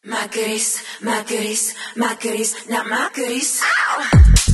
My goodies, my goodies, my goodies, not my goodies. Ow!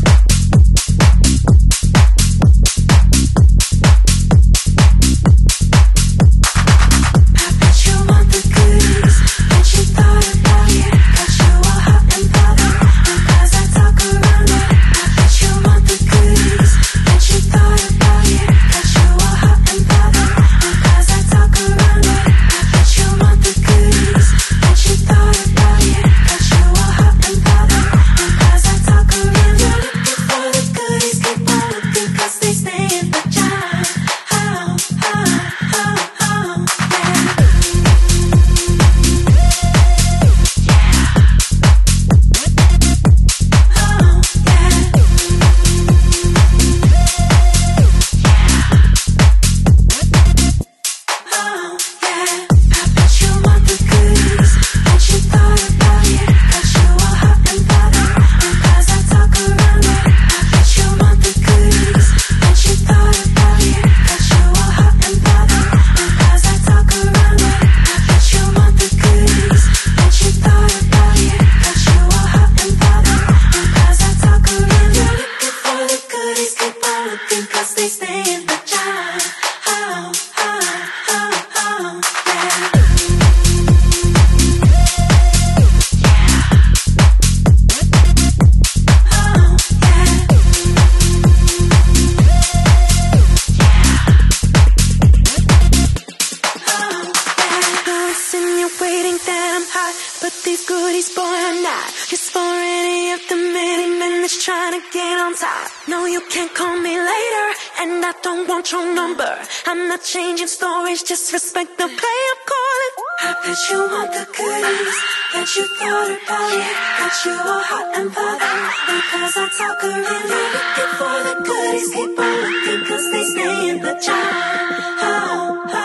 But these goodies, boy, are not just for any of the many men that's trying to get on top. No, you can't call me later, and I don't want your number. I'm not changing stories, just respect the play I'm calling. I bet you want the goodies, bet you thought about it, that you are hot and bothered, because I talk around. You're looking for the goodies, keep on looking, cause they stay in the jar. Oh, oh.